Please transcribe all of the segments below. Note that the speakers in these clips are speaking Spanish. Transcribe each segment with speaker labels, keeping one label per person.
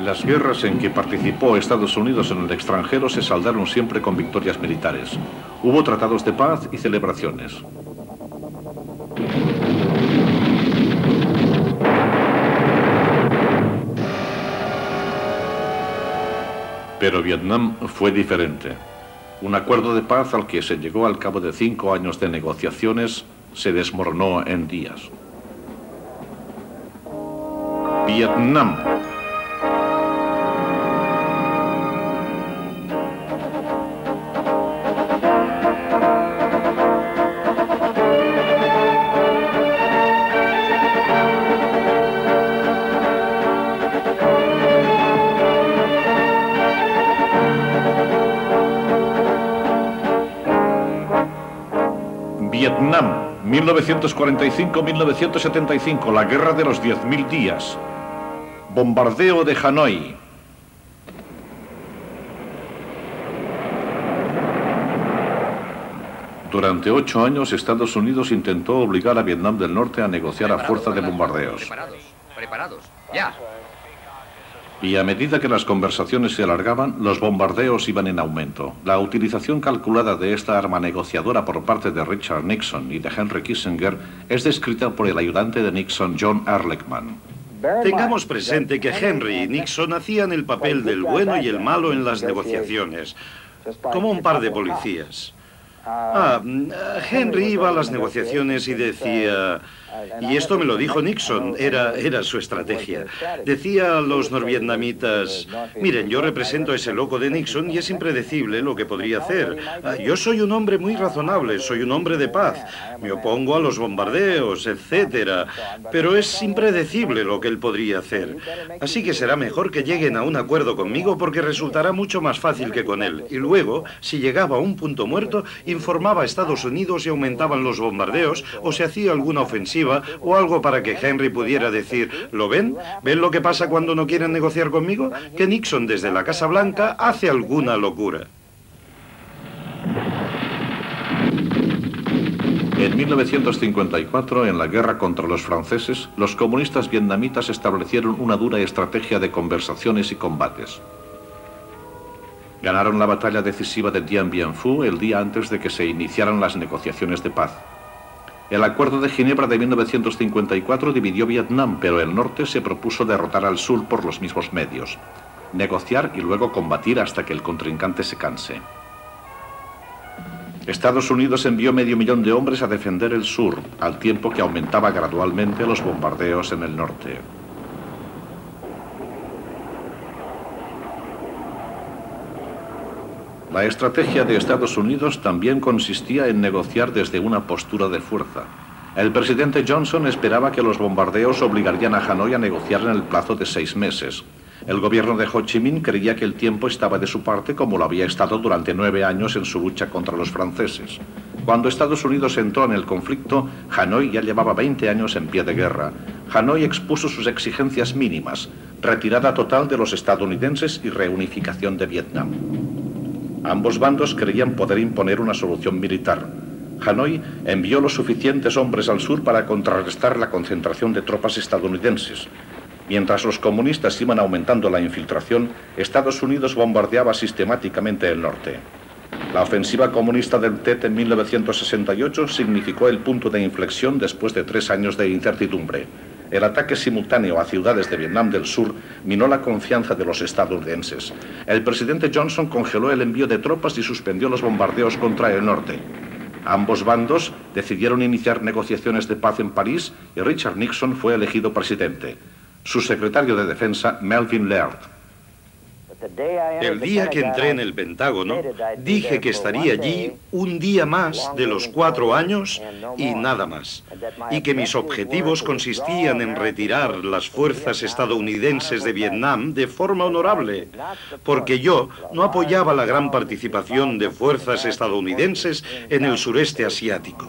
Speaker 1: Las guerras en que participó Estados Unidos en el extranjero se saldaron siempre con victorias militares. Hubo tratados de paz y celebraciones. Pero Vietnam fue diferente. Un acuerdo de paz al que se llegó al cabo de 5 años de negociaciones se desmoronó en días. Vietnam. Vietnam, 1945-1975, la guerra de los 10.000 días. Bombardeo de Hanoi. Durante 8 años, Estados Unidos intentó obligar a Vietnam del Norte a negociar a fuerza de bombardeos.
Speaker 2: Preparados, ya.
Speaker 1: Y a medida que las conversaciones se alargaban, los bombardeos iban en aumento. La utilización calculada de esta arma negociadora por parte de Richard Nixon y de Henry Kissinger es descrita por el ayudante de Nixon, John Ehrlichman.
Speaker 3: Tengamos presente que Henry y Nixon hacían el papel del bueno y el malo en las negociaciones, como un par de policías. Henry iba a las negociaciones y decía, y esto me lo dijo Nixon, era su estrategia. Decía a los norvietnamitas, miren, yo represento a ese loco de Nixon y es impredecible lo que podría hacer. Yo soy un hombre muy razonable, soy un hombre de paz, me opongo a los bombardeos, etcétera, pero es impredecible lo que él podría hacer. Así que será mejor que lleguen a un acuerdo conmigo porque resultará mucho más fácil que con él. Y luego, si llegaba a un punto muerto, informaba a Estados Unidos y aumentaban los bombardeos o se hacía alguna ofensiva o algo para que Henry pudiera decir, ¿lo ven? ¿Ven lo que pasa cuando no quieren negociar conmigo? Que Nixon desde la Casa Blanca hace alguna locura.
Speaker 1: En 1954, en la guerra contra los franceses, los comunistas vietnamitas establecieron una dura estrategia de conversaciones y combates. Ganaron la batalla decisiva de Dien Bien Phu el día antes de que se iniciaran las negociaciones de paz. El Acuerdo de Ginebra de 1954 dividió Vietnam, pero el norte se propuso derrotar al sur por los mismos medios, negociar y luego combatir hasta que el contrincante se canse. Estados Unidos envió 500.000 de hombres a defender el sur, al tiempo que aumentaba gradualmente los bombardeos en el norte. La estrategia de Estados Unidos también consistía en negociar desde una postura de fuerza. El presidente Johnson esperaba que los bombardeos obligarían a Hanoi a negociar en el plazo de 6 meses. El gobierno de Ho Chi Minh creía que el tiempo estaba de su parte como lo había estado durante 9 años en su lucha contra los franceses. Cuando Estados Unidos entró en el conflicto, Hanoi ya llevaba 20 años en pie de guerra. Hanoi expuso sus exigencias mínimas, retirada total de los estadounidenses y reunificación de Vietnam. Ambos bandos creían poder imponer una solución militar. Hanoi envió los suficientes hombres al sur para contrarrestar la concentración de tropas estadounidenses. Mientras los comunistas iban aumentando la infiltración, Estados Unidos bombardeaba sistemáticamente el norte. La ofensiva comunista del Tet en 1968 significó el punto de inflexión después de 3 años de incertidumbre. El ataque simultáneo a ciudades de Vietnam del Sur minó la confianza de los estadounidenses. El presidente Johnson congeló el envío de tropas y suspendió los bombardeos contra el norte. Ambos bandos decidieron iniciar negociaciones de paz en París y Richard Nixon fue elegido presidente. Su secretario de Defensa, Melvin Laird.
Speaker 3: El día que entré en el Pentágono, dije que estaría allí un día más de los 4 años y nada más. Y que mis objetivos consistían en retirar las fuerzas estadounidenses de Vietnam de forma honorable, porque yo no apoyaba la gran participación de fuerzas estadounidenses en el sureste asiático.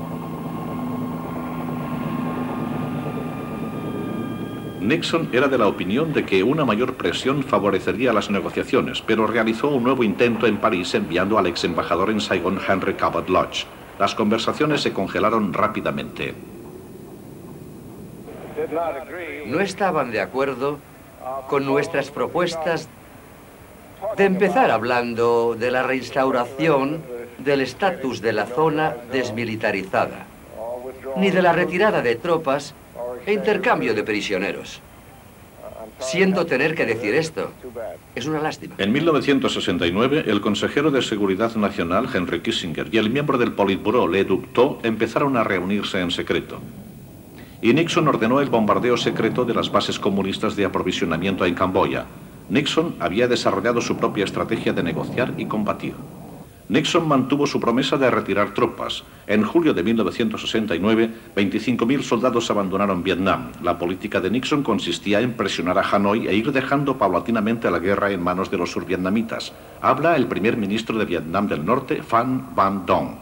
Speaker 1: Nixon era de la opinión de que una mayor presión favorecería las negociaciones, pero realizó un nuevo intento en París enviando al ex embajador en Saigón, Henry Cabot Lodge. Las conversaciones se congelaron rápidamente.
Speaker 2: No estaban de acuerdo
Speaker 4: con nuestras propuestas de empezar hablando de la reinstauración del estatus de la zona desmilitarizada, ni de la retirada de tropas e intercambio de prisioneros. Siento tener que decir esto. Es una lástima.
Speaker 1: En 1969, el consejero de Seguridad Nacional, Henry Kissinger, y el miembro del Politburó, Le Duc Tho, empezaron a reunirse en secreto. Y Nixon ordenó el bombardeo secreto de las bases comunistas de aprovisionamiento en Camboya. Nixon había desarrollado su propia estrategia de negociar y combatir. Nixon mantuvo su promesa de retirar tropas. En julio de 1969, 25.000 soldados abandonaron Vietnam. La política de Nixon consistía en presionar a Hanoi e ir dejando paulatinamente la guerra en manos de los survietnamitas. Habla el primer ministro de Vietnam del Norte, Phan Van Dong.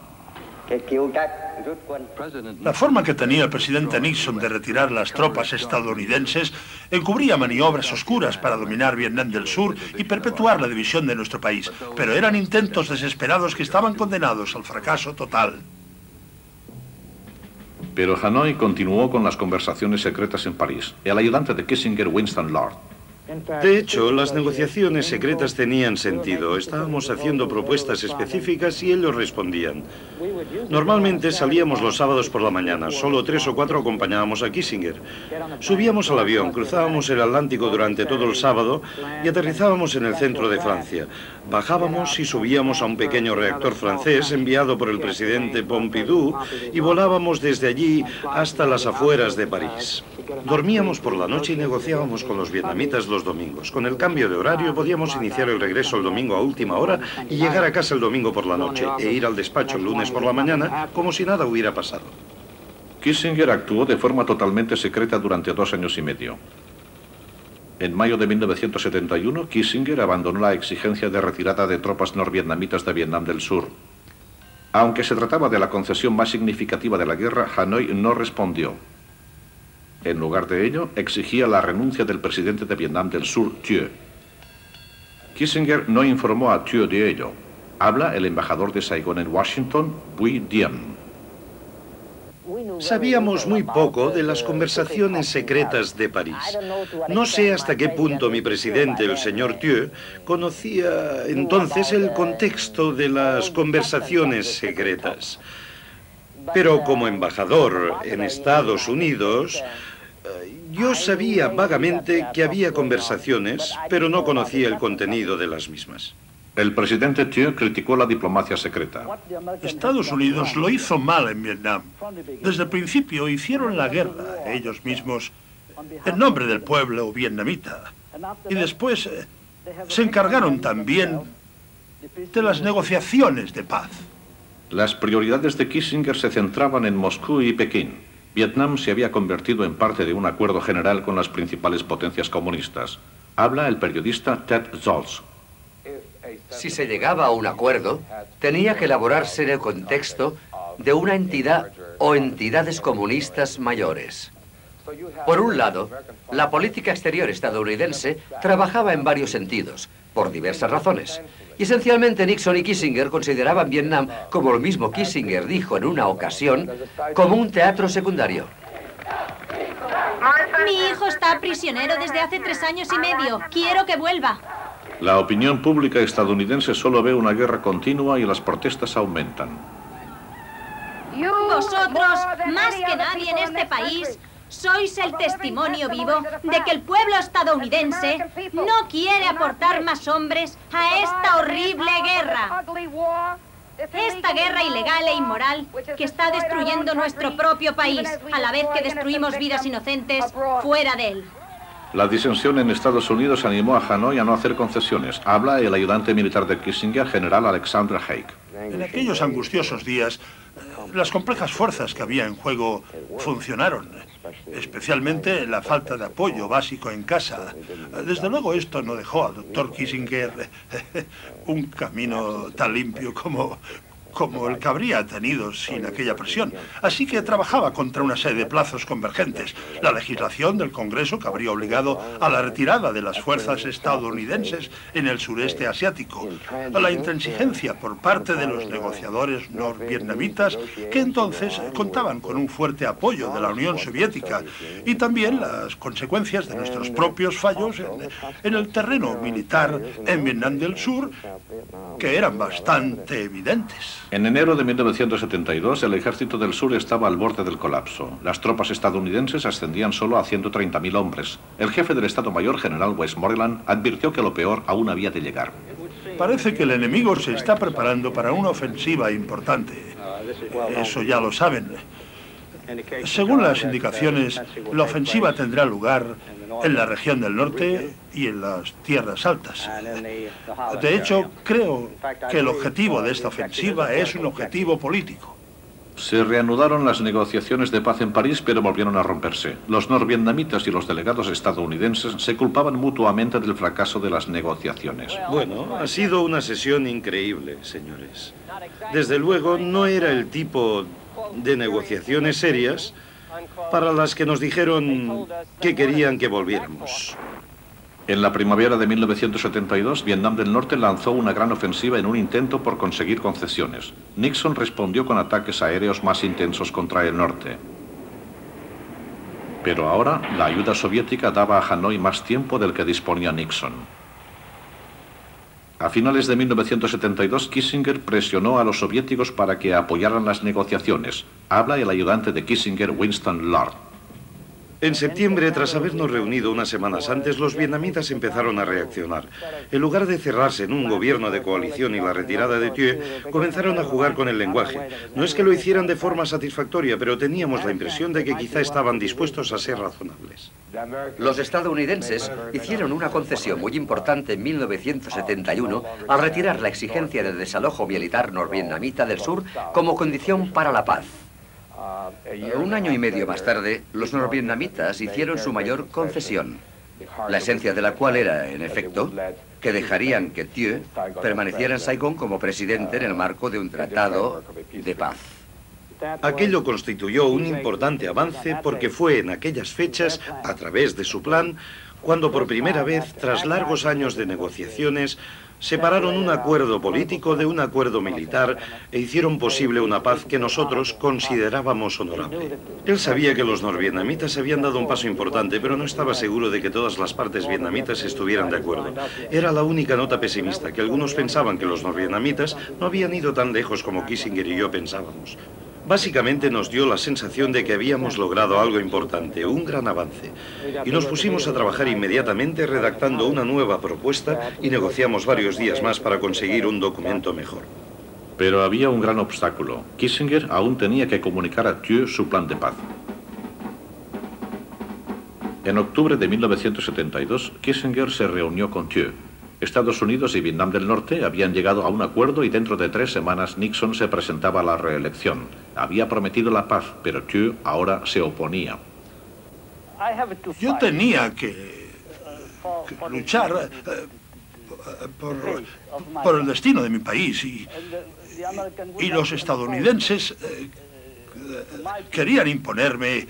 Speaker 5: La forma que tenía el presidente Nixon de retirar las tropas estadounidenses encubría maniobras oscuras para dominar Vietnam del Sur y perpetuar la división de nuestro país, pero eran intentos desesperados que estaban condenados al fracaso total.
Speaker 1: Pero Hanoi continuó con las conversaciones secretas en París. El ayudante de Kissinger, Winston Lord.
Speaker 3: De hecho, las negociaciones secretas tenían sentido. Estábamos haciendo propuestas específicas y ellos respondían. Normalmente salíamos los sábados por la mañana. Solo 3 o 4 acompañábamos a Kissinger. Subíamos al avión, cruzábamos el Atlántico durante todo el sábado y aterrizábamos en el centro de Francia. Bajábamos y subíamos a un pequeño reactor francés enviado por el presidente Pompidou y volábamos desde allí hasta las afueras de París. Dormíamos por la noche y negociábamos con los vietnamitas los domingos. Con el cambio de horario podíamos iniciar el regreso el domingo a última hora y llegar a casa el domingo por la noche e ir al despacho el lunes por la mañana como si nada hubiera pasado.
Speaker 1: Kissinger actuó de forma totalmente secreta durante 2 años y medio. En mayo de 1971, Kissinger abandonó la exigencia de retirada de tropas norvietnamitas de Vietnam del Sur. Aunque se trataba de la concesión más significativa de la guerra, Hanoi no respondió. En lugar de ello, exigía la renuncia del presidente de Vietnam del Sur, Thieu. Kissinger no informó a Thieu de ello. Habla el embajador de Saigón en Washington, Bui Diem.
Speaker 3: Sabíamos muy poco de las conversaciones secretas de París. No sé hasta qué punto mi presidente, el señor Thieu, conocía entonces el contexto de las conversaciones secretas. Pero como embajador en Estados Unidos, yo sabía vagamente que había conversaciones, pero no conocía el contenido de las mismas.
Speaker 1: El presidente Thieu criticó la diplomacia secreta.
Speaker 5: Estados Unidos lo hizo mal en Vietnam. Desde el principio hicieron la guerra ellos mismos en nombre del pueblo vietnamita. Y después se encargaron también de las negociaciones de paz.
Speaker 1: Las prioridades de Kissinger se centraban en Moscú y Pekín. Vietnam se había convertido en parte de un acuerdo general con las principales potencias comunistas. Habla el periodista Ted Zolz.
Speaker 4: Si se llegaba a un acuerdo, tenía que elaborarse en el contexto de una entidad o entidades comunistas mayores. Por un lado, la política exterior estadounidense trabajaba en varios sentidos, por diversas razones. Y esencialmente Nixon y Kissinger consideraban Vietnam, como el mismo Kissinger dijo en una ocasión, como un teatro secundario.
Speaker 6: Mi hijo está prisionero desde hace 3 años y medio. Quiero que vuelva.
Speaker 1: La opinión pública estadounidense solo ve una guerra continua y las protestas aumentan.
Speaker 6: Vosotros, más que nadie en este país, sois el testimonio vivo de que el pueblo estadounidense no quiere aportar más hombres a esta horrible guerra. Esta guerra ilegal e inmoral que está destruyendo nuestro propio país, a la vez que destruimos vidas inocentes fuera de él.
Speaker 1: La disensión en Estados Unidos animó a Hanoi a no hacer concesiones. Habla el ayudante militar de Kissinger, general Alexander Haig.
Speaker 5: En aquellos angustiosos días, las complejas fuerzas que había en juego funcionaron, especialmente la falta de apoyo básico en casa. Desde luego esto no dejó al doctor Kissinger un camino tan limpio como como el que habría tenido sin aquella presión. Así que trabajaba contra una serie de plazos convergentes. La legislación del Congreso que habría obligado a la retirada de las fuerzas estadounidenses en el sureste asiático. La intransigencia por parte de los negociadores norvietnamitas, que entonces contaban con un fuerte apoyo de la Unión Soviética, y también las consecuencias de nuestros propios fallos en el terreno militar en Vietnam del Sur, que eran bastante evidentes.
Speaker 1: En enero de 1972, el ejército del sur estaba al borde del colapso. Las tropas estadounidenses ascendían solo a 130.000 hombres. El jefe del Estado Mayor, general Westmoreland, advirtió que lo peor aún había de llegar.
Speaker 5: Parece que el enemigo se está preparando para una ofensiva importante. Eso ya lo saben. Según las indicaciones, la ofensiva tendrá lugar en la región del norte y en las tierras altas. De hecho, creo que el objetivo de esta ofensiva es un objetivo político.
Speaker 1: Se reanudaron las negociaciones de paz en París, pero volvieron a romperse. Los norvietnamitas y los delegados estadounidenses se culpaban mutuamente del fracaso de las negociaciones.
Speaker 3: Bueno, ha sido una sesión increíble, señores. Desde luego, no era el tipo de negociaciones serias para las que nos dijeron que querían que volviéramos.
Speaker 1: En la primavera de 1972, Vietnam del Norte lanzó una gran ofensiva en un intento por conseguir concesiones. Nixon respondió con ataques aéreos más intensos contra el norte. Pero ahora, la ayuda soviética daba a Hanoi más tiempo del que disponía Nixon. A finales de 1972, Kissinger presionó a los soviéticos para que apoyaran las negociaciones. Habla el ayudante de Kissinger, Winston Lord.
Speaker 3: En septiembre, tras habernos reunido unas semanas antes, los vietnamitas empezaron a reaccionar. En lugar de cerrarse en un gobierno de coalición y la retirada de Thieu, comenzaron a jugar con el lenguaje. No es que lo hicieran de forma satisfactoria, pero teníamos la impresión de que quizá estaban dispuestos a ser razonables.
Speaker 4: Los estadounidenses hicieron una concesión muy importante en 1971 al retirar la exigencia de desalojo militar norvietnamita del sur como condición para la paz. Un año y medio más tarde, los norvietnamitas hicieron su mayor concesión, la esencia de la cual era, en efecto, que dejarían que Thieu permaneciera en Saigón como presidente en el marco de un tratado de paz.
Speaker 3: Aquello constituyó un importante avance porque fue en aquellas fechas, a través de su plan, cuando por primera vez, tras largos años de negociaciones, separaron un acuerdo político de un acuerdo militar e hicieron posible una paz que nosotros considerábamos honorable. Él sabía que los norvietnamitas habían dado un paso importante, pero no estaba seguro de que todas las partes vietnamitas estuvieran de acuerdo. Era la única nota pesimista, que algunos pensaban que los norvietnamitas no habían ido tan lejos como Kissinger y yo pensábamos. Básicamente nos dio la sensación de que habíamos logrado algo importante, un gran avance. Y nos pusimos a trabajar inmediatamente redactando una nueva propuesta y negociamos varios días más para conseguir un documento mejor.
Speaker 1: Pero había un gran obstáculo. Kissinger aún tenía que comunicar a Thieu su plan de paz. En octubre de 1972, Kissinger se reunió con Thieu. Estados Unidos y Vietnam del Norte habían llegado a un acuerdo y dentro de 3 semanas Nixon se presentaba a la reelección. Había prometido la paz, pero Thieu ahora se oponía.
Speaker 5: Yo tenía que luchar por el destino de mi país y los estadounidenses querían imponerme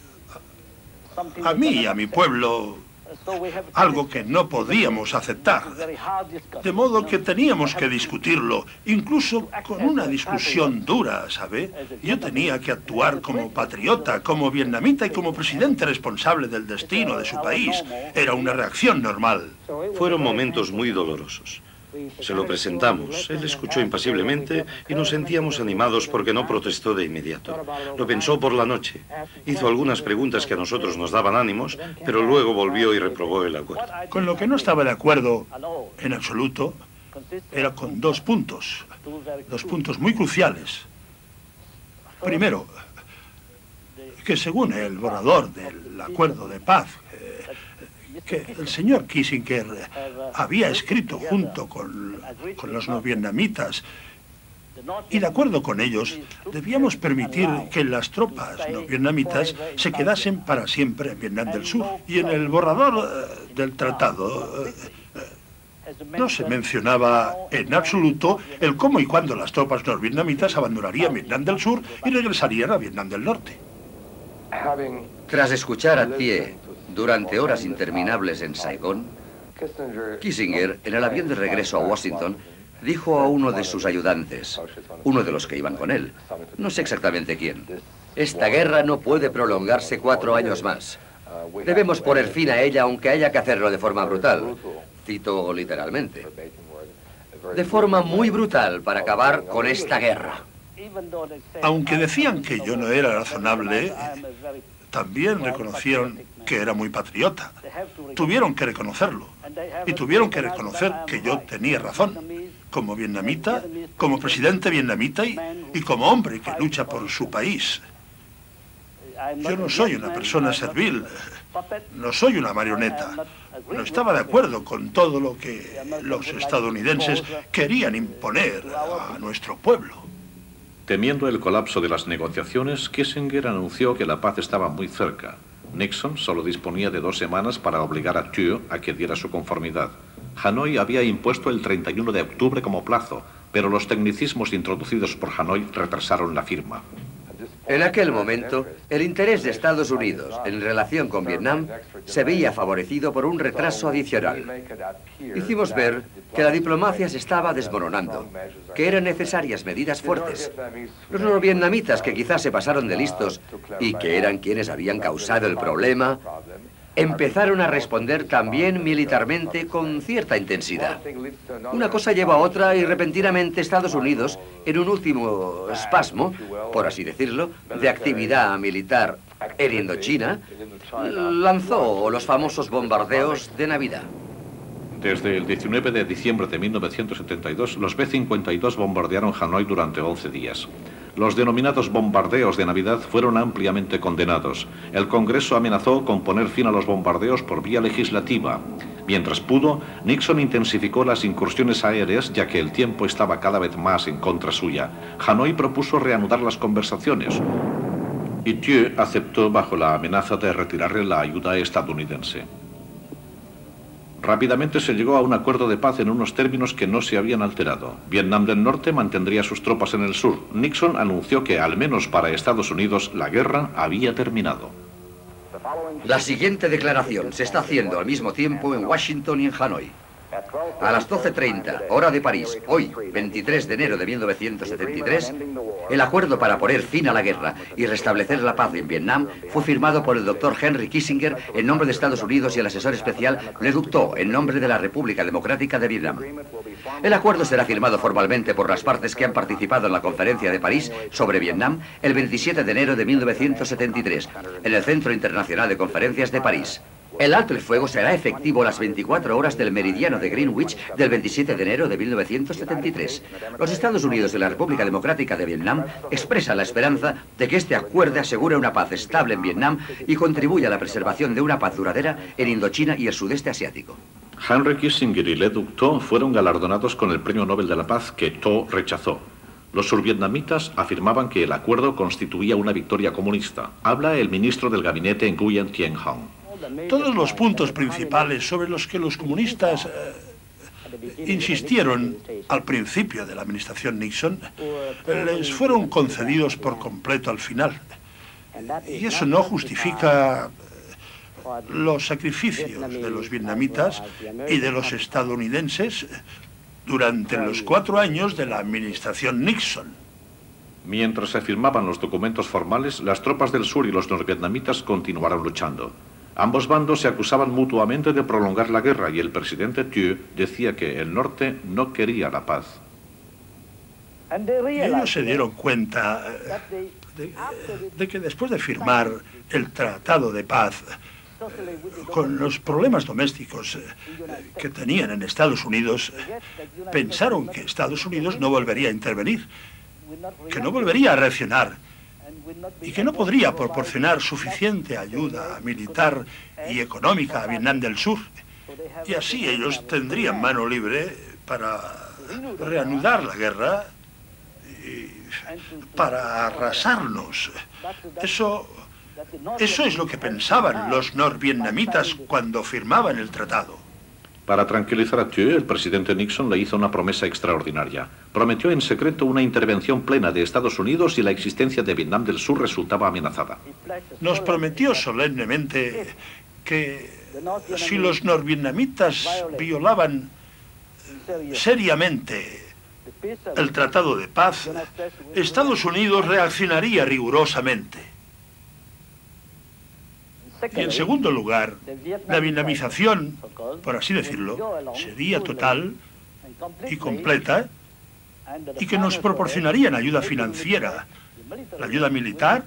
Speaker 5: a mí y a mi pueblo algo que no podíamos aceptar. De modo que teníamos que discutirlo, incluso con una discusión dura, ¿sabe? Yo tenía que actuar como patriota, como vietnamita y como presidente responsable del destino de su país. Era una reacción normal.
Speaker 3: Fueron momentos muy dolorosos. Se lo presentamos, él escuchó impasiblemente y nos sentíamos animados porque no protestó de inmediato. Lo pensó por la noche, hizo algunas preguntas que a nosotros nos daban ánimos, pero luego volvió y reprobó el acuerdo.
Speaker 5: Con lo que no estaba de acuerdo en absoluto era con dos puntos muy cruciales. Primero, que según el borrador del acuerdo de paz que el señor Kissinger había escrito junto con los norvietnamitas, y de acuerdo con ellos, debíamos permitir que las tropas norvietnamitas se quedasen para siempre en Vietnam del Sur. Y en el borrador del tratado No se mencionaba en absoluto el cómo y cuándo las tropas norvietnamitas abandonarían Vietnam del Sur y regresarían a Vietnam del Norte.
Speaker 4: Tras escuchar a Thiers durante horas interminables en Saigón, Kissinger, en el avión de regreso a Washington, dijo a uno de sus ayudantes, uno de los que iban con él, no sé exactamente quién: esta guerra no puede prolongarse 4 años más. Debemos poner fin a ella, aunque haya que hacerlo de forma brutal. Cito literalmente. De forma muy brutal para acabar con esta guerra.
Speaker 5: Aunque decían que yo no era razonable, también reconocieron que era muy patriota. Tuvieron que reconocerlo. Y tuvieron que reconocer que yo tenía razón. Como vietnamita, como presidente vietnamita y como hombre que lucha por su país. Yo no soy una persona servil, no soy una marioneta. No estaba de acuerdo con todo lo que los estadounidenses querían imponer a nuestro pueblo.
Speaker 1: Temiendo el colapso de las negociaciones, Kissinger anunció que la paz estaba muy cerca. Nixon solo disponía de 2 semanas para obligar a Thiers a que diera su conformidad. Hanoi había impuesto el 31 de octubre como plazo, pero los tecnicismos introducidos por Hanoi retrasaron la firma.
Speaker 4: En aquel momento, el interés de Estados Unidos en relación con Vietnam se veía favorecido por un retraso adicional. Hicimos ver que la diplomacia se estaba desmoronando, que eran necesarias medidas fuertes. Los norvietnamitas, que quizás se pasaron de listos y que eran quienes habían causado el problema, empezaron a responder también militarmente con cierta intensidad. Una cosa lleva a otra y repentinamente Estados Unidos, en un último espasmo, por así decirlo, de actividad militar en Indochina, lanzó los famosos bombardeos de Navidad.
Speaker 1: Desde el 19 de diciembre de 1972, los B-52 bombardearon Hanoi durante 11 días. Los denominados bombardeos de Navidad fueron ampliamente condenados. El Congreso amenazó con poner fin a los bombardeos por vía legislativa. Mientras pudo, Nixon intensificó las incursiones aéreas, ya que el tiempo estaba cada vez más en contra suya. Hanoi propuso reanudar las conversaciones y Thiers aceptó bajo la amenaza de retirarle la ayuda estadounidense. Rápidamente se llegó a un acuerdo de paz en unos términos que no se habían alterado. Vietnam del Norte mantendría sus tropas en el sur. Nixon anunció que, al menos para Estados Unidos, la guerra había terminado.
Speaker 4: La siguiente declaración se está haciendo al mismo tiempo en Washington y en Hanoi. A las 12:30, hora de París, hoy, 23 de enero de 1973, el acuerdo para poner fin a la guerra y restablecer la paz en Vietnam fue firmado por el doctor Henry Kissinger en nombre de Estados Unidos y el asesor especial Le Duc Tho en nombre de la República Democrática de Vietnam. El acuerdo será firmado formalmente por las partes que han participado en la conferencia de París sobre Vietnam el 27 de enero de 1973, en el Centro Internacional de Conferencias de París. El alto el fuego será efectivo las 24 horas del meridiano de Greenwich del 27 de enero de 1973. Los Estados Unidos y la República Democrática de Vietnam expresan la esperanza de que este acuerdo asegure una paz estable en Vietnam y contribuya a la preservación de una paz duradera en Indochina y el sudeste asiático.
Speaker 1: Henry Kissinger y Le Duc Tho fueron galardonados con el Premio Nobel de la Paz, que Tho rechazó. Los survietnamitas afirmaban que el acuerdo constituía una victoria comunista. Habla el ministro del gabinete Nguyen Thien Hong.
Speaker 5: Todos los puntos principales sobre los que los comunistas insistieron al principio de la administración Nixon les fueron concedidos por completo al final. Y eso no justifica los sacrificios de los vietnamitas y de los estadounidenses durante los 4 años de la administración Nixon.
Speaker 1: Mientras se firmaban los documentos formales, las tropas del sur y los norvietnamitas continuaron luchando. Ambos bandos se acusaban mutuamente de prolongar la guerra y el presidente Thiers decía que el norte no quería la paz.
Speaker 5: Y ellos se dieron cuenta de que después de firmar el tratado de paz, con los problemas domésticos que tenían en Estados Unidos, pensaron que Estados Unidos no volvería a intervenir, que no volvería a reaccionar, y que no podría proporcionar suficiente ayuda militar y económica a Vietnam del Sur. Y así ellos tendrían mano libre para reanudar la guerra y para arrasarnos. Eso es lo que pensaban los norvietnamitas cuando firmaban el tratado.
Speaker 1: Para tranquilizar a Thieu, el presidente Nixon le hizo una promesa extraordinaria. Prometió en secreto una intervención plena de Estados Unidos si la existencia de Vietnam del Sur resultaba amenazada.
Speaker 5: Nos prometió solemnemente que si los norvietnamitas violaban seriamente el Tratado de Paz, Estados Unidos reaccionaría rigurosamente. Y en segundo lugar, la vietnamización, por así decirlo, sería total y completa y que nos proporcionarían ayuda financiera, la ayuda militar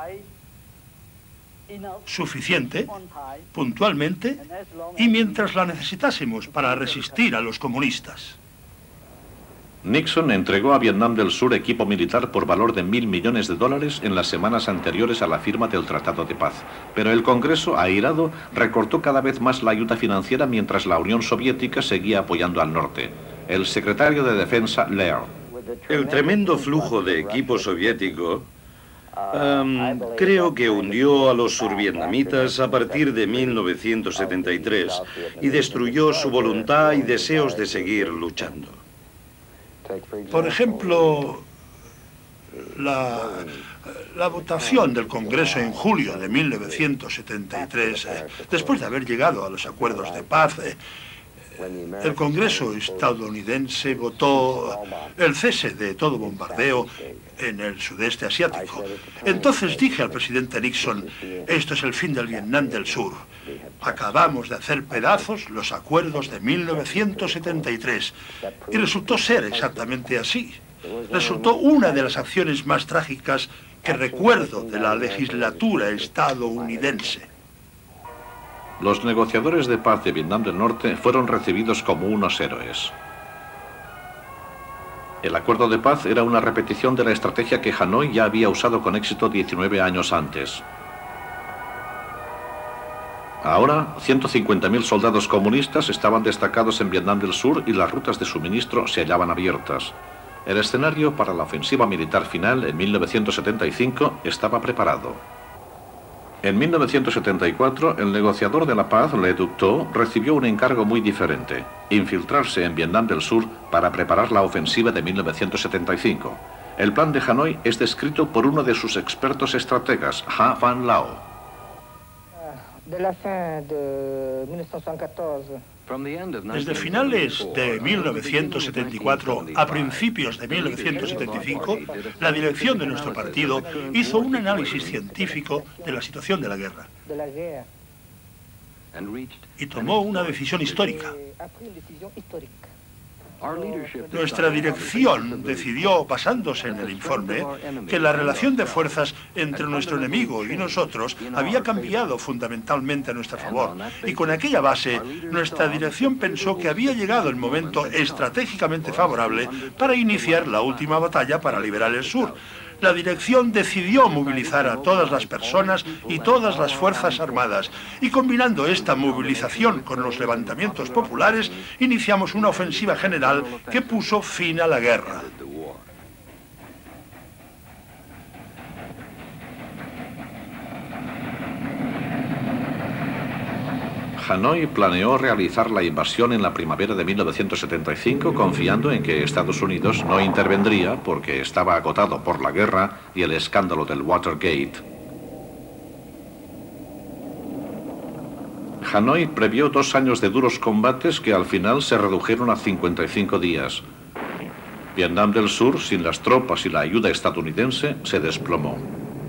Speaker 5: suficiente, puntualmente y mientras la necesitásemos para resistir a los comunistas.
Speaker 1: Nixon entregó a Vietnam del Sur equipo militar por valor de $1.000 millones en las semanas anteriores a la firma del Tratado de Paz. Pero el Congreso, airado, recortó cada vez más la ayuda financiera mientras la Unión Soviética seguía apoyando al norte. El secretario de Defensa, Lehr.
Speaker 3: El tremendo flujo de equipo soviético creo que hundió a los survietnamitas a partir de 1973 y destruyó su voluntad y deseos de seguir luchando.
Speaker 5: Por ejemplo, la votación del Congreso en julio de 1973, después de haber llegado a los acuerdos de paz, el Congreso estadounidense votó el cese de todo bombardeo en el sudeste asiático. Entonces dije al presidente Nixon, esto es el fin del Vietnam del Sur. Acabamos de hacer pedazos los acuerdos de 1973. Y resultó ser exactamente así. Resultó una de las acciones más trágicas que recuerdo de la legislatura estadounidense.
Speaker 1: Los negociadores de paz de Vietnam del Norte fueron recibidos como unos héroes. El acuerdo de paz era una repetición de la estrategia que Hanoi ya había usado con éxito 19 años antes. Ahora, 150.000 soldados comunistas estaban destacados en Vietnam del Sur y las rutas de suministro se hallaban abiertas. El escenario para la ofensiva militar final en 1975 estaba preparado. En 1974, el negociador de la paz, Le Duc Tho, recibió un encargo muy diferente: infiltrarse en Vietnam del Sur para preparar la ofensiva de 1975. El plan de Hanoi es descrito por uno de sus expertos estrategas, Ha Van Lao.
Speaker 5: Desde finales de 1974 a principios de 1975, la dirección de nuestro partido hizo un análisis científico de la situación de la guerra y tomó una decisión histórica. Nuestra dirección decidió, basándose en el informe, que la relación de fuerzas entre nuestro enemigo y nosotros había cambiado fundamentalmente a nuestro favor. Y con aquella base, nuestra dirección pensó que había llegado el momento estratégicamente favorable para iniciar la última batalla para liberar el sur. La dirección decidió movilizar a todas las personas y todas las fuerzas armadas, y combinando esta movilización con los levantamientos populares, iniciamos una ofensiva general que puso fin a la guerra.
Speaker 1: Hanoi planeó realizar la invasión en la primavera de 1975, confiando en que Estados Unidos no intervendría porque estaba agotado por la guerra y el escándalo del Watergate. Hanoi previó 2 años de duros combates que al final se redujeron a 55 días. Vietnam del Sur, sin las tropas y la ayuda estadounidense, se desplomó.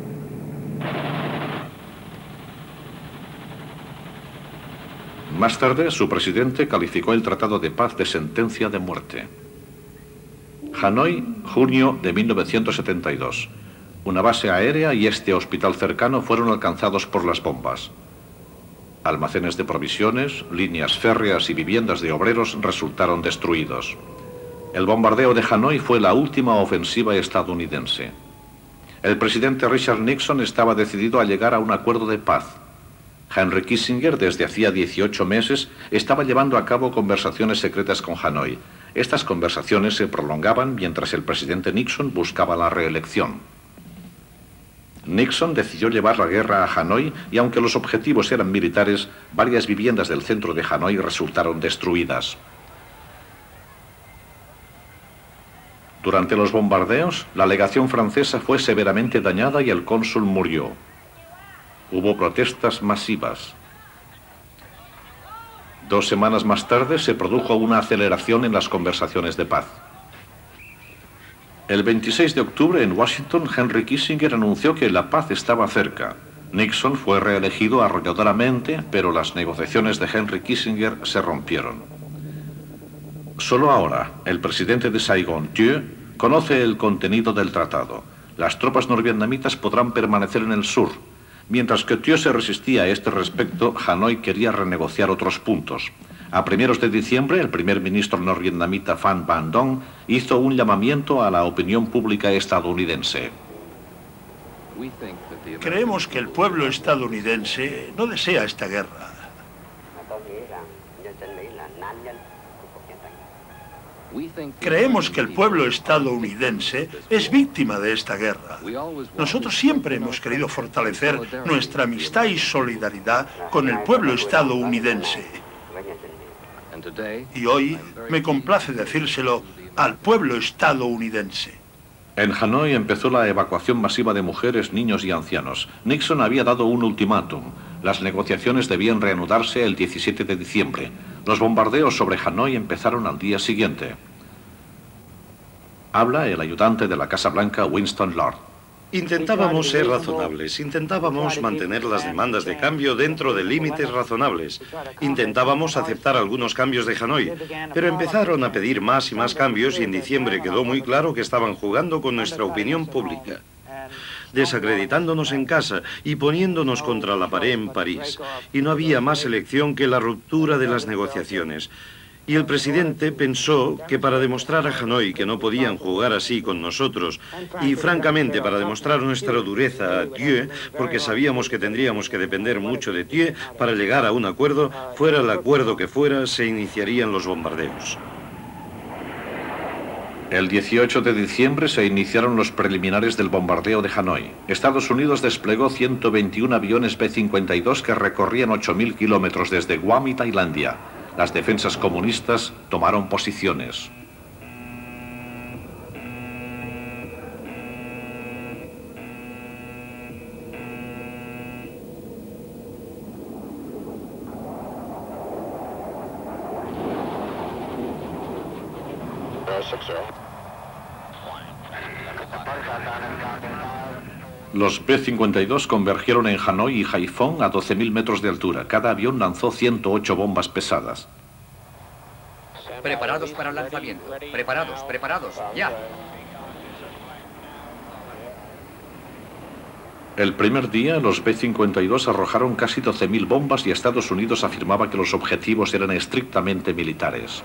Speaker 1: Más tarde, su presidente calificó el Tratado de Paz de sentencia de muerte. Hanoi, junio de 1972. Una base aérea y este hospital cercano fueron alcanzados por las bombas. Almacenes de provisiones, líneas férreas y viviendas de obreros resultaron destruidos. El bombardeo de Hanoi fue la última ofensiva estadounidense. El presidente Richard Nixon estaba decidido a llegar a un acuerdo de paz. Henry Kissinger, desde hacía 18 meses, estaba llevando a cabo conversaciones secretas con Hanoi. Estas conversaciones se prolongaban mientras el presidente Nixon buscaba la reelección. Nixon decidió llevar la guerra a Hanoi y aunque los objetivos eran militares, varias viviendas del centro de Hanoi resultaron destruidas. Durante los bombardeos, la legación francesa fue severamente dañada y el cónsul murió. Hubo protestas masivas. 2 semanas más tarde se produjo una aceleración en las conversaciones de paz. El 26 de octubre en Washington, Henry Kissinger anunció que la paz estaba cerca. Nixon fue reelegido arrolladoramente, pero las negociaciones de Henry Kissinger se rompieron. Solo ahora, el presidente de Saigón, Thieu, conoce el contenido del tratado. Las tropas norvietnamitas podrán permanecer en el sur. Mientras que Thieu se resistía a este respecto, Hanoi quería renegociar otros puntos. A primeros de diciembre, el primer ministro norvietnamita Pham Van Dong hizo un llamamiento a la opinión pública estadounidense.
Speaker 5: Creemos que el pueblo estadounidense no desea esta guerra. Creemos que el pueblo estadounidense es víctima de esta guerra. Nosotros siempre hemos querido fortalecer nuestra amistad y solidaridad con el pueblo estadounidense. Y hoy me complace decírselo al pueblo estadounidense.
Speaker 1: En Hanoi empezó la evacuación masiva de mujeres, niños y ancianos. Nixon había dado un ultimátum. Las negociaciones debían reanudarse el 17 de diciembre. Los bombardeos sobre Hanoi empezaron al día siguiente. Habla el ayudante de la Casa Blanca, Winston Lord.
Speaker 3: Intentábamos ser razonables, intentábamos mantener las demandas de cambio dentro de límites razonables. Intentábamos aceptar algunos cambios de Hanoi, pero empezaron a pedir más y más cambios y en diciembre quedó muy claro que estaban jugando con nuestra opinión pública, desacreditándonos en casa y poniéndonos contra la pared en París. Y no había más elección que la ruptura de las negociaciones. Y el presidente pensó que para demostrar a Hanoi que no podían jugar así con nosotros y francamente para demostrar nuestra dureza a Thieu, porque sabíamos que tendríamos que depender mucho de Thieu para llegar a un acuerdo, fuera el acuerdo que fuera, se iniciarían los bombardeos.
Speaker 1: El 18 de diciembre se iniciaron los preliminares del bombardeo de Hanoi. Estados Unidos desplegó 121 aviones B-52 que recorrían 8.000 kilómetros desde Guam y Tailandia. Las defensas comunistas tomaron posiciones. Los B-52 convergieron en Hanoi y Haiphong a 12.000 metros de altura. Cada avión lanzó 108 bombas pesadas.
Speaker 2: Preparados para el lanzamiento. Preparados, preparados, ya.
Speaker 1: El primer día, los B-52 arrojaron casi 12.000 bombas y Estados Unidos afirmaba que los objetivos eran estrictamente militares.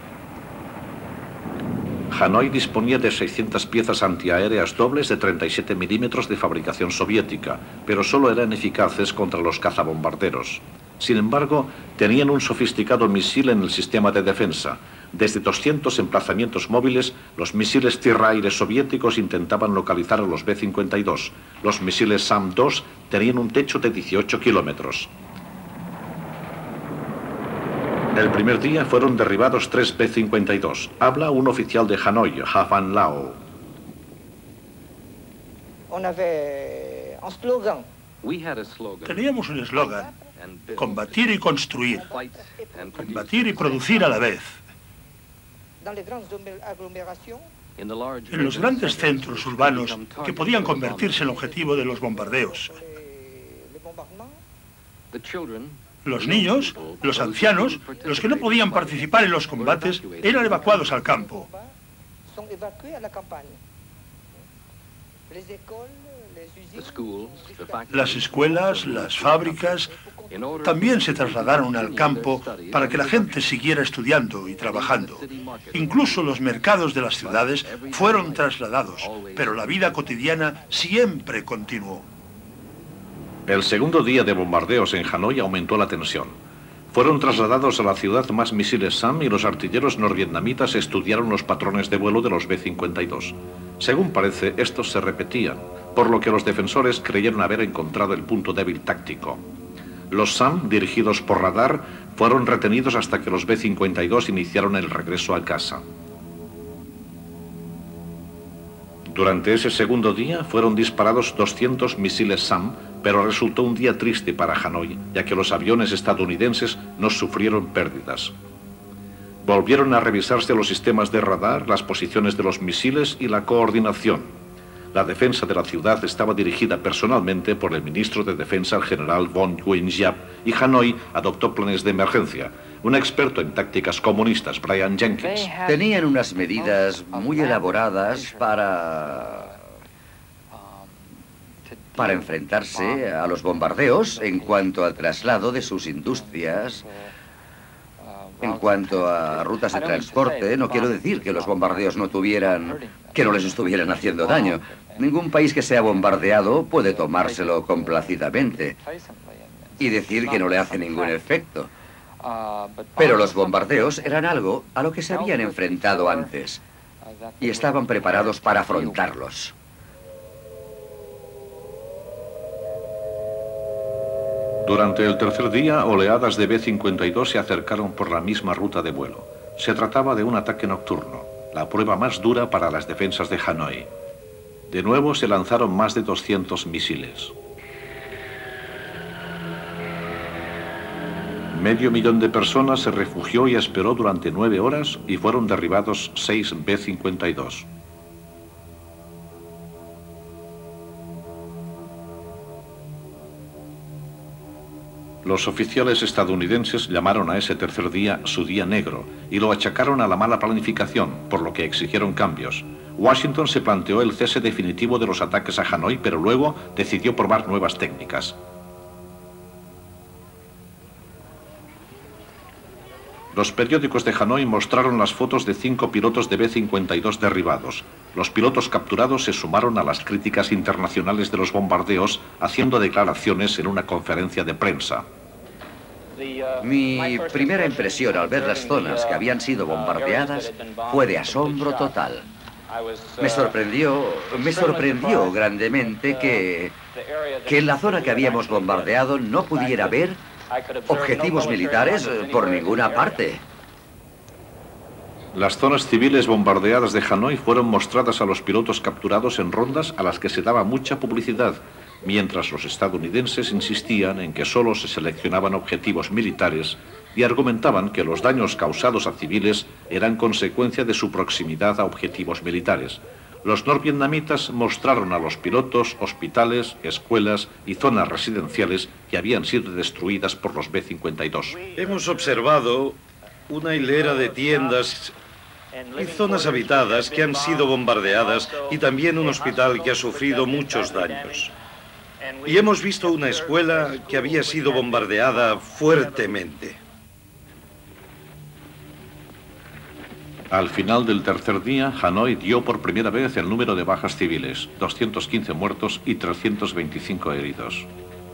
Speaker 1: Hanoi disponía de 600 piezas antiaéreas dobles de 37 milímetros de fabricación soviética, pero solo eran eficaces contra los cazabombarderos. Sin embargo, tenían un sofisticado misil en el sistema de defensa. Desde 200 emplazamientos móviles, los misiles tierra-aire soviéticos intentaban localizar a los B-52. Los misiles SAM-2 tenían un techo de 18 kilómetros. El primer día fueron derribados 3 B-52. Habla un oficial de Hanoi, Ha Van Lao.
Speaker 5: Teníamos un eslogan: combatir y construir, combatir y producir a la vez. En los grandes centros urbanos que podían convertirse en objetivo de los bombardeos. Los niños, los ancianos, los que no podían participar en los combates, eran evacuados al campo. Las escuelas, las fábricas, también se trasladaron al campo para que la gente siguiera estudiando y trabajando. Incluso los mercados de las ciudades fueron trasladados, pero la vida cotidiana siempre continuó.
Speaker 1: El segundo día de bombardeos en Hanoi aumentó la tensión. Fueron trasladados a la ciudad más misiles SAM y los artilleros norvietnamitas estudiaron los patrones de vuelo de los B-52. Según parece, estos se repetían, por lo que los defensores creyeron haber encontrado el punto débil táctico. Los SAM, dirigidos por radar, fueron retenidos hasta que los B-52 iniciaron el regreso a casa. Durante ese segundo día fueron disparados 200 misiles SAM, pero resultó un día triste para Hanoi, ya que los aviones estadounidenses no sufrieron pérdidas. Volvieron a revisarse los sistemas de radar, las posiciones de los misiles y la coordinación. La defensa de la ciudad estaba dirigida personalmente por el ministro de Defensa, el general von Win-Giap, y Hanoi adoptó planes de emergencia. Un experto en tácticas comunistas, Brian Jenkins.
Speaker 4: Tenían unas medidas muy elaboradas para enfrentarse a los bombardeos en cuanto al traslado de sus industrias. En cuanto a rutas de transporte, no quiero decir que los bombardeos no les estuvieran haciendo daño. Ningún país que sea bombardeado puede tomárselo complacidamente y decir que no le hace ningún efecto. Pero los bombardeos eran algo a lo que se habían enfrentado antes y estaban preparados para afrontarlos.
Speaker 1: Durante el tercer día, oleadas de B-52 se acercaron por la misma ruta de vuelo. Se trataba de un ataque nocturno, la prueba más dura para las defensas de Hanoi. De nuevo se lanzaron más de 200 misiles. Medio millón de personas se refugió y esperó durante 9 horas y fueron derribados 6 B-52. Los oficiales estadounidenses llamaron a ese tercer día su día negro y lo achacaron a la mala planificación, por lo que exigieron cambios. Washington se planteó el cese definitivo de los ataques a Hanoi, pero luego decidió probar nuevas técnicas. Los periódicos de Hanoi mostraron las fotos de 5 pilotos de B-52 derribados. Los pilotos capturados se sumaron a las críticas internacionales de los bombardeos, haciendo declaraciones en una conferencia de prensa.
Speaker 4: Mi primera impresión al ver las zonas que habían sido bombardeadas fue de asombro total. Me sorprendió grandemente que en la zona que habíamos bombardeado no pudiera haber objetivos militares por ninguna parte.
Speaker 1: Las zonas civiles bombardeadas de Hanoi fueron mostradas a los pilotos capturados en rondas a las que se daba mucha publicidad, mientras los estadounidenses insistían en que solo se seleccionaban objetivos militares y argumentaban que los daños causados a civiles eran consecuencia de su proximidad a objetivos militares. Los norvietnamitas mostraron a los pilotos hospitales, escuelas y zonas residenciales que habían sido destruidas por los B-52.
Speaker 3: Hemos observado una hilera de tiendas y zonas habitadas que han sido bombardeadas y también un hospital que ha sufrido muchos daños. Y hemos visto una escuela que había sido bombardeada fuertemente.
Speaker 1: Al final del tercer día, Hanoi dio por primera vez el número de bajas civiles, 215 muertos y 325 heridos.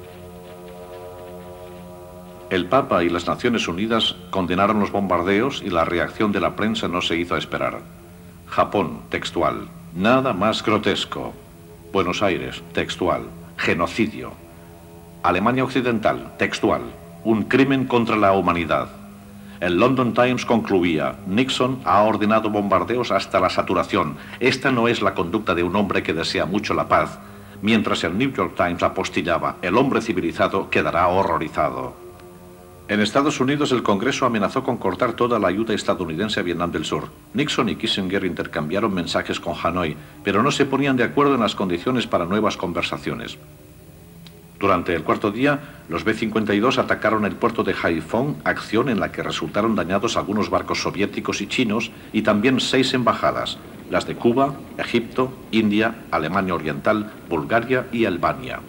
Speaker 1: El Papa y las Naciones Unidas condenaron los bombardeos y la reacción de la prensa no se hizo esperar. Japón, textual, nada más grotesco. Buenos Aires, textual, genocidio. Alemania Occidental, textual, un crimen contra la humanidad. El London Times concluía, Nixon ha ordenado bombardeos hasta la saturación. Esta no es la conducta de un hombre que desea mucho la paz. Mientras el New York Times apostillaba, el hombre civilizado quedará horrorizado. En Estados Unidos, el Congreso amenazó con cortar toda la ayuda estadounidense a Vietnam del Sur. Nixon y Kissinger intercambiaron mensajes con Hanoi, pero no se ponían de acuerdo en las condiciones para nuevas conversaciones. Durante el cuarto día, los B-52 atacaron el puerto de Haiphong, acción en la que resultaron dañados algunos barcos soviéticos y chinos y también 6 embajadas, las de Cuba, Egipto, India, Alemania Oriental, Bulgaria y Albania.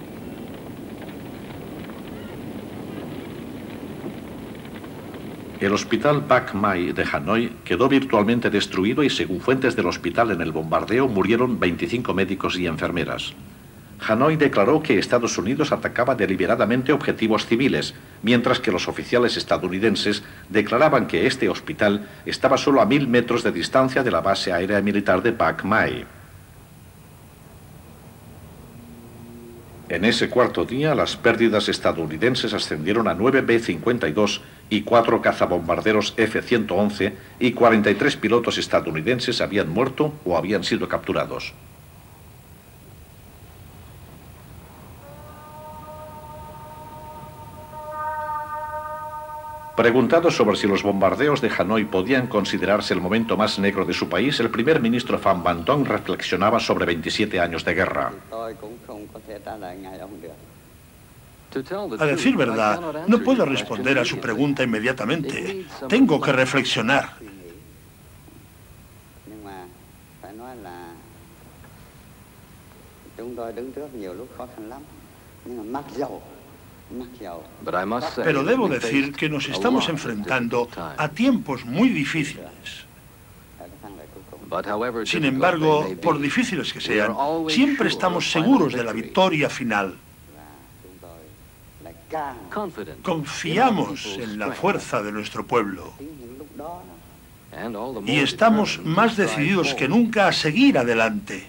Speaker 1: El hospital Bach Mai de Hanoi quedó virtualmente destruido y, según fuentes del hospital, en el bombardeo murieron 25 médicos y enfermeras. Hanoi declaró que Estados Unidos atacaba deliberadamente objetivos civiles, mientras que los oficiales estadounidenses declaraban que este hospital estaba solo a 1000 metros de distancia de la base aérea militar de Bach Mai. En ese cuarto día, las pérdidas estadounidenses ascendieron a 9 B-52 y 4 cazabombarderos F-111 y 43 pilotos estadounidenses habían muerto o habían sido capturados. Preguntado sobre si los bombardeos de Hanoi podían considerarse el momento más negro de su país, el primer ministro Pham Van Dong reflexionaba sobre 27 años de guerra.
Speaker 5: A decir verdad, no puedo responder a su pregunta inmediatamente. Tengo que reflexionar. Pero debo decir que nos estamos enfrentando a tiempos muy difíciles. Sin embargo, por difíciles que sean, siempre estamos seguros de la victoria final. Confiamos en la fuerza de nuestro pueblo. Y estamos más decididos que nunca a seguir adelante.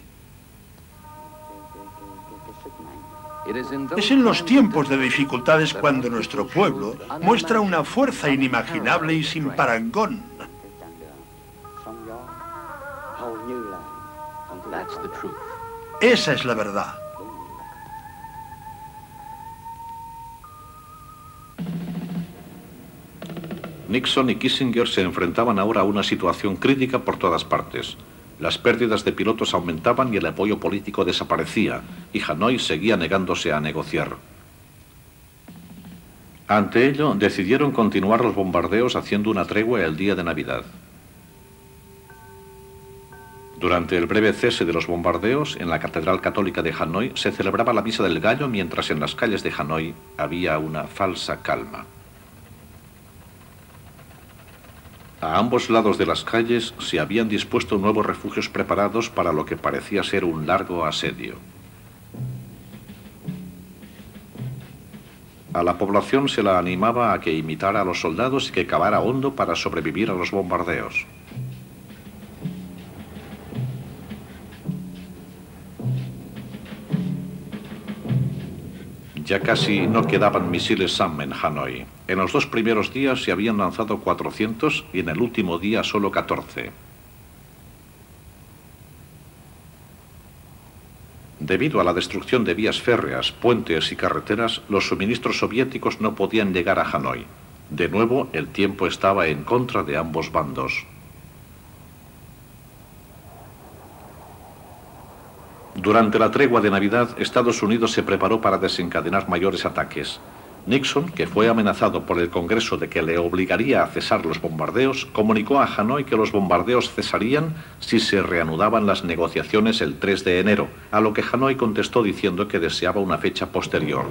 Speaker 5: Es en los tiempos de dificultades cuando nuestro pueblo muestra una fuerza inimaginable y sin parangón. Esa es la verdad.
Speaker 1: Nixon y Kissinger se enfrentaban ahora a una situación crítica por todas partes. Las pérdidas de pilotos aumentaban y el apoyo político desaparecía, y Hanoi seguía negándose a negociar. Ante ello, decidieron continuar los bombardeos haciendo una tregua el día de Navidad. Durante el breve cese de los bombardeos, en la Catedral Católica de Hanoi se celebraba la Misa del Gallo, mientras en las calles de Hanoi había una falsa calma. A ambos lados de las calles se habían dispuesto nuevos refugios preparados para lo que parecía ser un largo asedio. A la población se la animaba a que imitara a los soldados y que cavara hondo para sobrevivir a los bombardeos. Ya casi no quedaban misiles SAM en Hanoi. En los 2 primeros días se habían lanzado 400 y en el último día solo 14. Debido a la destrucción de vías férreas, puentes y carreteras, los suministros soviéticos no podían llegar a Hanoi. De nuevo, el tiempo estaba en contra de ambos bandos. Durante la tregua de Navidad, Estados Unidos se preparó para desencadenar mayores ataques. Nixon, que fue amenazado por el Congreso de que le obligaría a cesar los bombardeos, comunicó a Hanoi que los bombardeos cesarían si se reanudaban las negociaciones el 3 de enero, a lo que Hanoi contestó diciendo que deseaba una fecha posterior.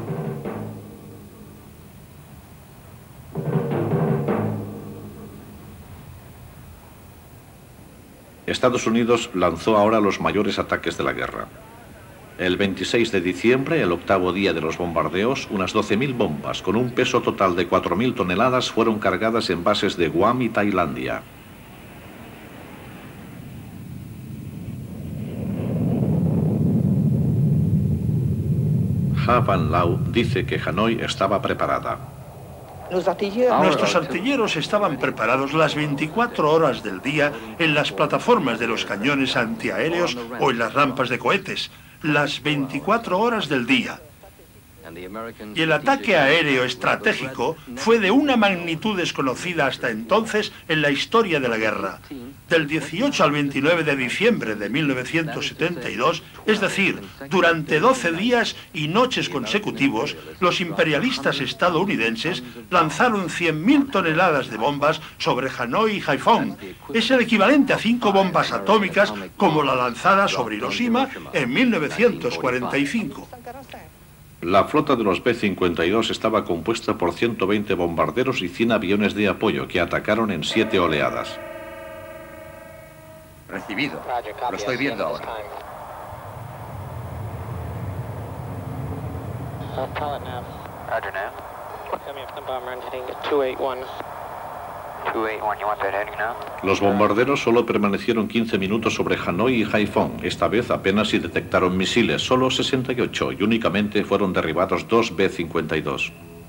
Speaker 1: Estados Unidos lanzó ahora los mayores ataques de la guerra. El 26 de diciembre, el 8º día de los bombardeos, unas 12.000 bombas con un peso total de 4.000 toneladas fueron cargadas en bases de Guam y Tailandia. Ha Van Lau dice que Hanoi estaba preparada.
Speaker 5: Nuestros artilleros estaban preparados las 24 horas del día en las plataformas de los cañones antiaéreos o en las rampas de cohetes. Las 24 horas del día. Y el ataque aéreo estratégico fue de una magnitud desconocida hasta entonces en la historia de la guerra. Del 18 al 29 de diciembre de 1972, es decir, durante 12 días y noches consecutivos, los imperialistas estadounidenses lanzaron 100.000 toneladas de bombas sobre Hanoi y Haiphong. Es el equivalente a 5 bombas atómicas como la lanzada sobre Hiroshima en 1945.
Speaker 1: La flota de los B-52 estaba compuesta por 120 bombarderos y 100 aviones de apoyo que atacaron en 7 oleadas.
Speaker 2: Recibido. Lo estoy viendo ahora.
Speaker 7: Roger, nav. Coming up the bomber and heading to 281.
Speaker 1: Los bombarderos solo permanecieron 15 minutos sobre Hanoi y Haiphong. Esta vez apenas si detectaron misiles, solo 68, y únicamente fueron derribados 2 B-52.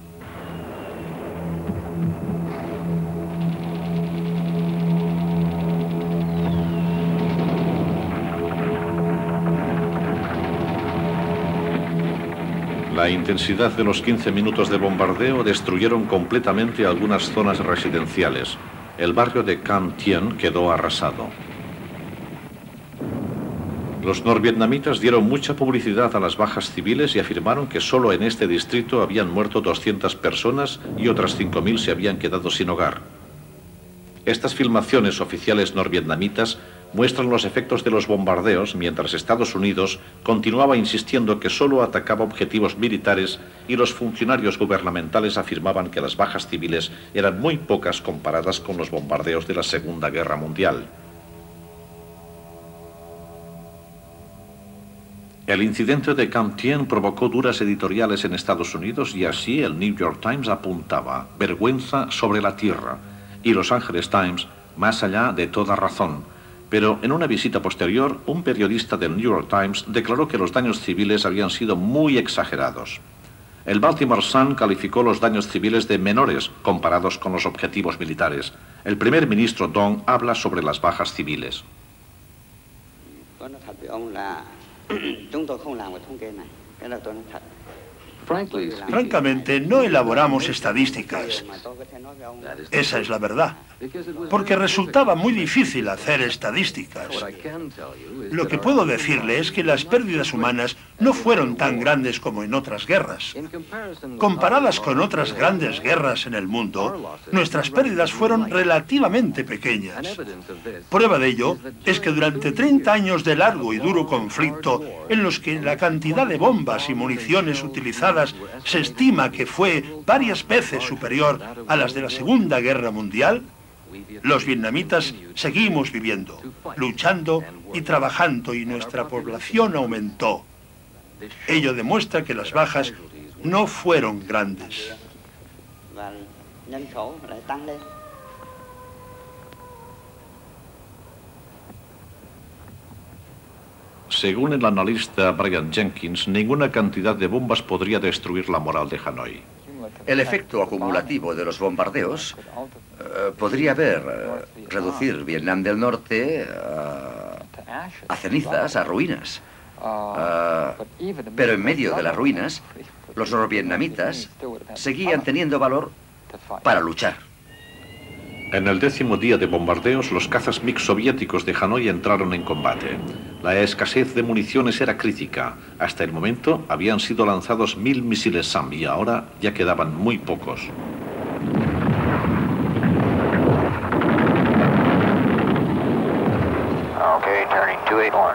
Speaker 1: La intensidad de los 15 minutos de bombardeo destruyeron completamente algunas zonas residenciales. El barrio de Cam Tien quedó arrasado. Los norvietnamitas dieron mucha publicidad a las bajas civiles y afirmaron que solo en este distrito habían muerto 200 personas y otras 5.000 se habían quedado sin hogar. Estas filmaciones oficiales norvietnamitas muestran los efectos de los bombardeos mientras Estados Unidos continuaba insistiendo que solo atacaba objetivos militares y los funcionarios gubernamentales afirmaban que las bajas civiles eran muy pocas comparadas con los bombardeos de la Segunda Guerra Mundial. El incidente de Cam Tien provocó duras editoriales en Estados Unidos y así el New York Times apuntaba: vergüenza sobre la tierra, y Los Angeles Times, más allá de toda razón. Pero en una visita posterior, un periodista del New York Times declaró que los daños civiles habían sido muy exagerados. El Baltimore Sun calificó los daños civiles de menores comparados con los objetivos militares. El primer ministro Dong habla sobre las bajas civiles.
Speaker 5: Francamente, no elaboramos estadísticas. Esa es la verdad. Porque resultaba muy difícil hacer estadísticas. Lo que puedo decirle es que las pérdidas humanas no fueron tan grandes como en otras guerras. Comparadas con otras grandes guerras en el mundo, nuestras pérdidas fueron relativamente pequeñas. Prueba de ello es que durante 30 años de largo y duro conflicto, en los que la cantidad de bombas y municiones utilizadas se estima que fue varias veces superior a las de la Segunda Guerra Mundial, los vietnamitas seguimos viviendo, luchando y trabajando, y nuestra población aumentó. Ello demuestra que las bajas no fueron grandes.
Speaker 1: Según el analista Brian Jenkins, ninguna cantidad de bombas podría destruir la moral de Hanoi.
Speaker 2: El efecto acumulativo de los bombardeos podría reducir Vietnam del Norte a cenizas, a ruinas. Pero en medio de las ruinas, los norvietnamitas seguían teniendo valor para luchar.
Speaker 1: En el 10º día de bombardeos, los cazas MiG soviéticos de Hanoi entraron en combate. La escasez de municiones era crítica. Hasta el momento habían sido lanzados 1000 misiles SAM y ahora ya quedaban muy pocos.
Speaker 7: Okay, turning 281.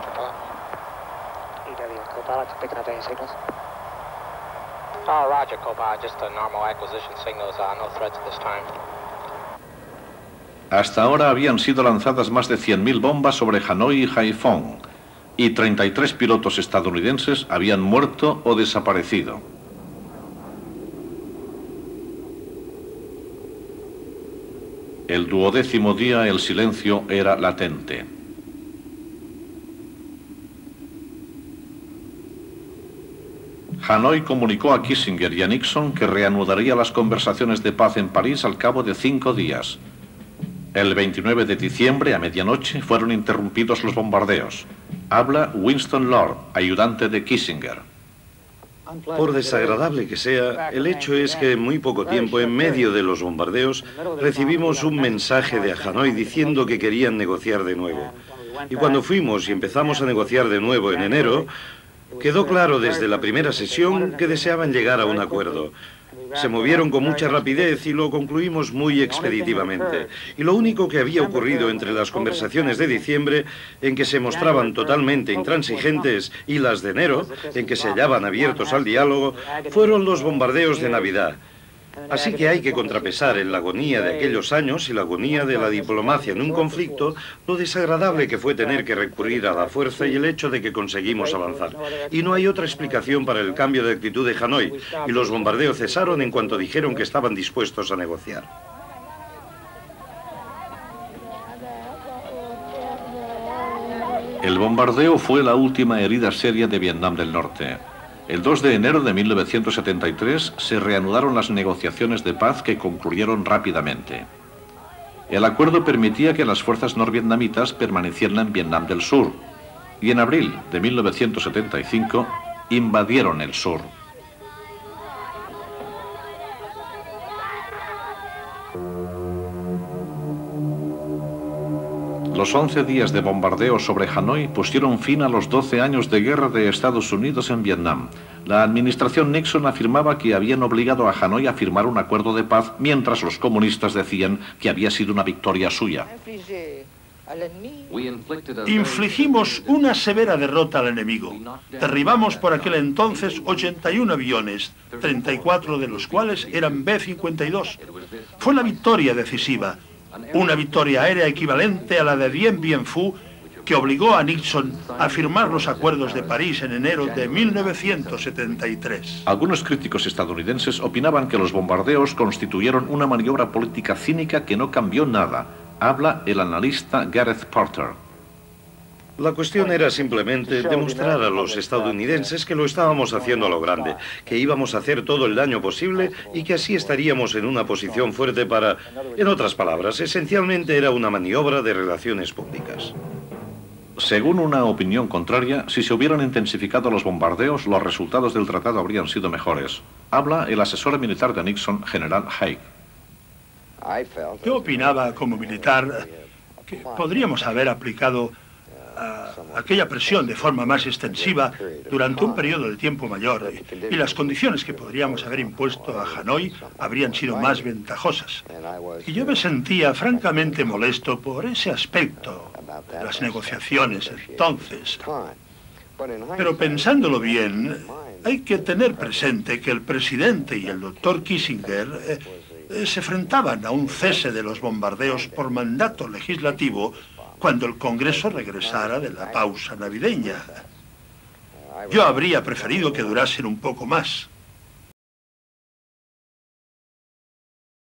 Speaker 8: Roger, Cobalt. Just a normal acquisition signals. No threats this time.
Speaker 1: Hasta ahora habían sido lanzadas más de 100.000 bombas sobre Hanoi y Haiphong, y 33 pilotos estadounidenses habían muerto o desaparecido. El 12º día el silencio era latente. Hanoi comunicó a Kissinger y a Nixon que reanudaría las conversaciones de paz en París al cabo de 5 días. El 29 de diciembre, a medianoche, fueron interrumpidos los bombardeos. Habla Winston Lord, ayudante de Kissinger.
Speaker 3: Por desagradable que sea, el hecho es que en muy poco tiempo, en medio de los bombardeos, recibimos un mensaje de Hanoi diciendo que querían negociar de nuevo. Y cuando fuimos y empezamos a negociar de nuevo en enero, quedó claro desde la primera sesión que deseaban llegar a un acuerdo. Se movieron con mucha rapidez y lo concluimos muy expeditivamente. Y lo único que había ocurrido entre las conversaciones de diciembre, en que se mostraban totalmente intransigentes, y las de enero, en que se hallaban abiertos al diálogo, fueron los bombardeos de Navidad. Así que hay que contrapesar en la agonía de aquellos años y la agonía de la diplomacia en un conflicto, lo desagradable que fue tener que recurrir a la fuerza y el hecho de que conseguimos avanzar. Y no hay otra explicación para el cambio de actitud de Hanoi, y los bombardeos cesaron en cuanto dijeron que estaban dispuestos a negociar.
Speaker 1: El bombardeo fue la última herida seria de Vietnam del Norte. El 2 de enero de 1973 se reanudaron las negociaciones de paz que concluyeron rápidamente. El acuerdo permitía que las fuerzas norvietnamitas permanecieran en Vietnam del Sur y en abril de 1975 invadieron el sur. Los 11 días de bombardeo sobre Hanoi pusieron fin a los 12 años de guerra de Estados Unidos en Vietnam. La administración Nixon afirmaba que habían obligado a Hanoi a firmar un acuerdo de paz, mientras los comunistas decían que había sido una victoria suya.
Speaker 5: Infligimos una severa derrota al enemigo. Derribamos por aquel entonces 81 aviones, 34 de los cuales eran B-52. Fue la victoria decisiva. Una victoria aérea equivalente a la de Dien Bien Phu, que obligó a Nixon a firmar los acuerdos de París en enero de 1973.
Speaker 1: Algunos críticos estadounidenses opinaban que los bombardeos constituyeron una maniobra política cínica que no cambió nada. Habla el analista Gareth Porter.
Speaker 3: La cuestión era simplemente demostrar a los estadounidenses que lo estábamos haciendo a lo grande, que íbamos a hacer todo el daño posible y que así estaríamos en una posición fuerte para... En otras palabras, esencialmente era una maniobra de relaciones públicas.
Speaker 1: Según una opinión contraria, si se hubieran intensificado los bombardeos, los resultados del tratado habrían sido mejores. Habla el asesor militar de Nixon, general Haig.
Speaker 5: Yo opinaba como militar que podríamos haber aplicado aquella presión de forma más extensiva durante un periodo de tiempo mayor y las condiciones que podríamos haber impuesto a Hanoi habrían sido más ventajosas. Y yo me sentía francamente molesto por ese aspecto de las negociaciones entonces. Pero pensándolo bien, hay que tener presente que el presidente y el doctor Kissinger se enfrentaban a un cese de los bombardeos por mandato legislativo cuando el Congreso regresara de la pausa navideña. Yo habría preferido que durasen un poco más.